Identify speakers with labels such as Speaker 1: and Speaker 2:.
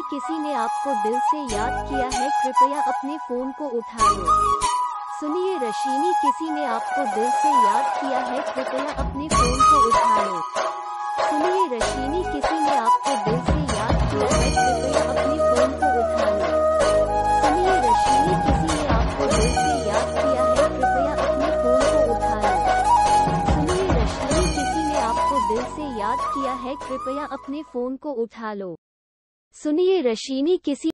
Speaker 1: किसी ने आपको दिल से याद किया है, कृपया अपने फोन को उठा लो। सुनिए रशीनी, किसी ने आपको दिल से याद किया है, कृपया अपने फोन को उठा लो। सुनिए रशीनी, किसी ने आपको दिल से याद किया है, कृपया अपने फोन को उठा लो। सुनिए रशीनी, किसी ने आपको दिल से याद किया है, कृपया अपने फोन को उठा लो। सुनिए रशीनी, किसी ने आपको दिल से याद किया है, कृपया अपने फोन को उठा लो। सुनिए रशीनी, किसी